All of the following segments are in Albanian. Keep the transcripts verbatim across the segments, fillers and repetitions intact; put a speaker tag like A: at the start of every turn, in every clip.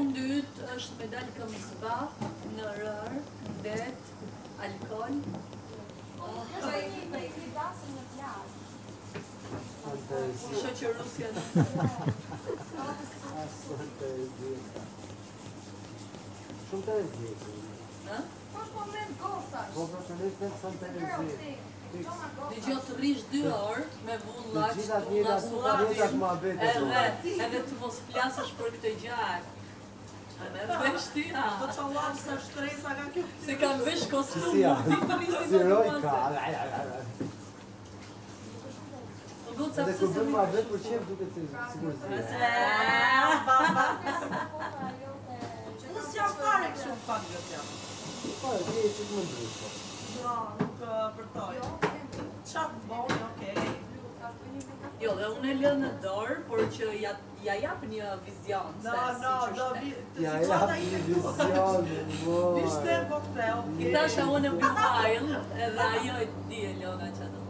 A: dytë është me dalë këm zbat, në rër, ndet, alkool. Shoqërusja.
B: Shumë të e zhjetë.
C: Po është moment gocash.
B: Po profesionalisht me shumë të e zhjetë.
A: Dhe gjo të rish dy orë me vullak,
B: Gjithat njëra
A: vullak, edhe, edhe të mos flasësh për këtë gjak. Edhe shtia.
C: Do të allash se shtresa nga kjo.
A: Se kam vesh kostum.
B: Si ja, si rojka. Edhe ku bërë ma vetë për qef duke të sigur zhjetë.
C: Nësë jam fare kështu në fakt gjëtë jam.
B: Po, e të e që të më ndryshë.
C: Jo, nuk përtoj. Qatë boni, okej.
A: Jo, dhe unë e lë në dorë, por që ja, ja jap një vizion.
C: No,
A: se
C: no,
A: si
C: do
A: që
C: vi...
A: shte.
B: Ja, ja, një vizion, moj.
C: Ishte po këte, okej.
A: I thasha unë e Blue Isle, edhe ajo e di e lona që do.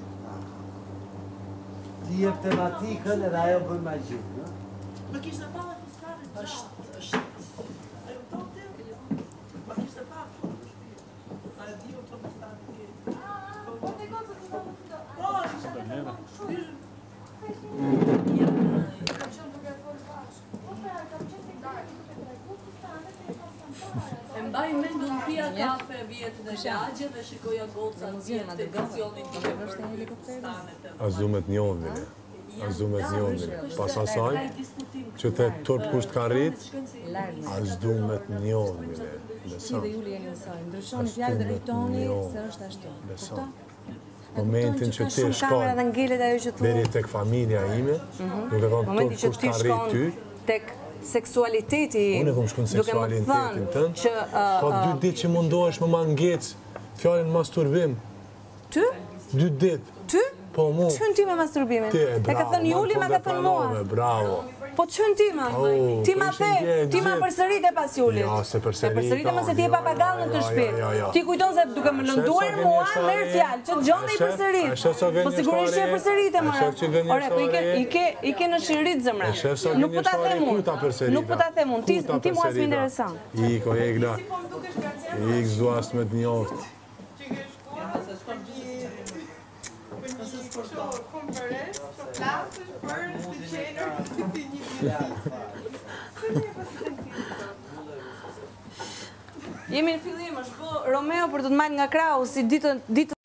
B: Ti jep tematikën edhe ajo bën magji.
C: Më kishte pa dhe fiskarit gjatë.
A: është, është.
C: A ju to të? Më kishte pa shumë në shpirë. A e di u të fiskarit të
D: Po të gocë të shtë të
C: Po, ishte me më shumë.
D: Kam qënë duke folë bashkë. Po pra, kam qënë të gajë duke të rejku të stane të i pas
A: E mbaj mend unë pia kafe vjetë në lagje dhe shikoja goca vjetë të emisionin duke bërë stanet e
E: Azumet njën, vile. Azumet njën, vile. Pas asaj, që të turp kusht ka rrit, azumet njën, vile. Besan.
F: Dhe Juli jeni nësaj, ndryshoni fjallë dhe rritoni se është ashtu.
E: Besan. Momentin që ti shkon deri tek familja ime, nuk e kam turp kusht ka rrit ty,
F: tek seksualiteti,
E: unë e kom shkon seksualitetin tënë, ka dy ditë që mundohesh më ma ngec fjallin masturbim.
F: Ty?
E: Dy ditë.
F: Ty?
E: Po mu.
F: Qënë ti me masturbimin?
E: Ti,
F: E ka
E: bravo.
F: thënë Juli, me ka thënë mua.
E: Bravo.
F: Po qënë ti ma?
E: Oh,
F: Ti ma
E: ishin
F: the,
E: gjë,
F: ti ma
E: gjë.
F: përsërit e pas Julit.
E: Ja, se përsërit,
F: E përsërit e mëse ti e
E: jo,
F: papagall në të
E: jo,
F: shtëpi.
E: jo, jo.
F: Ti kujton se duke më lënduar
E: sa
F: mua,
E: gënjeshtari-
F: merr fjalë, që gjon dhe i
E: A shef- a
F: përsërit.
E: shef sa
F: Po sigurisht që e
E: gënjeshtari-
F: përsërit e
E: a
F: mëra.
E: shef që gënjeshtari-
F: Ore, po i ke i ke i ke në shirit zemra.
E: E shef sa
F: Nuk po ta
E: gënjeshtari,
F: them
E: ku
F: unë.
E: ta përsërita?
F: Nuk po ta them unë. Ti
E: Ku ta
F: ti mua s'më
E: përsërita?
F: intereson.
E: Iko, Egla.
C: Si po më dukesh Graciana?
E: Ik zduas me të njoftë.
C: Që ke shkuar në një konferencë, të flasësh për të qenër të një viti.
F: Jemi në fillim, është po Romeo për të të marrë nga krau si ditën ditë